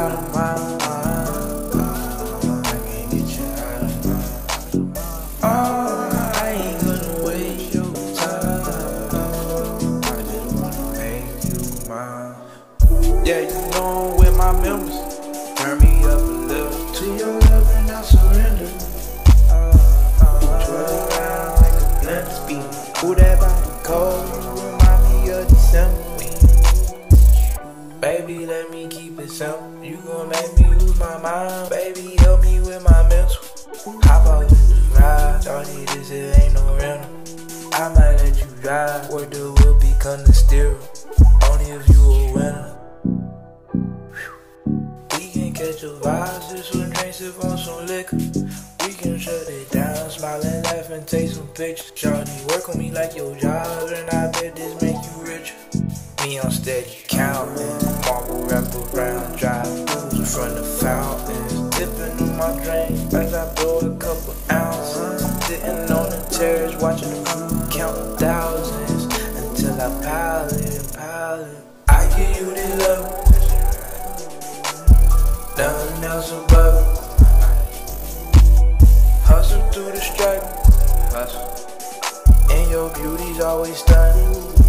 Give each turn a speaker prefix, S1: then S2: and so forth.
S1: out of my mind. I can't get you out of my mind. Oh, I ain't gonna waste your time. I just wanna make you mine. Yeah, you know I'm with my members. Turn me up a little to your love and I surrender. Twirl around like a blender speed. Who that body cold? You remind me of December. Baby, let me keep it simple. You gon' make me lose my mind. Baby, help me with my mental. Hop out to the ride. Shorty, this it ain't no rental. I might let you drive. Where the wood become the steering. Only if you a winner. We can catch a vibe, sip some drinks, sip on some liquor. We can shut it down, smile and laugh and take some pictures. Shorty, work on me like your job, and I bet this make you richer. Me on steady counting, marble wrap around, drive booze in front of fountains. Dipping on my drink as I blow a couple ounces. Sitting on the terrace, watching the crew counting thousands until I pile it. I give you this love, nothing else above it. Hustle through the struggle, and your beauty's always stunning.